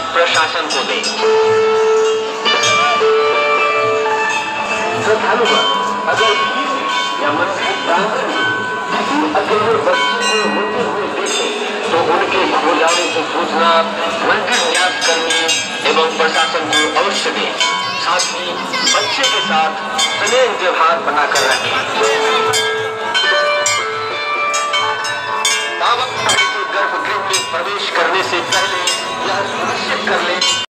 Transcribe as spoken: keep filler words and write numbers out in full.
प्रशासन को दें। श्रद्धालुगण, अगर या मंदिर प्रांगण में किसी अकेले बच्चे को रोते हुए देखे तो उनके खो जाने की सूचना मंदिर न्यास कर्मी एवं प्रशासन को अवश्य दें। साथ ही बच्चे के साथ स्नेह व्यवहार बनाकर रखें।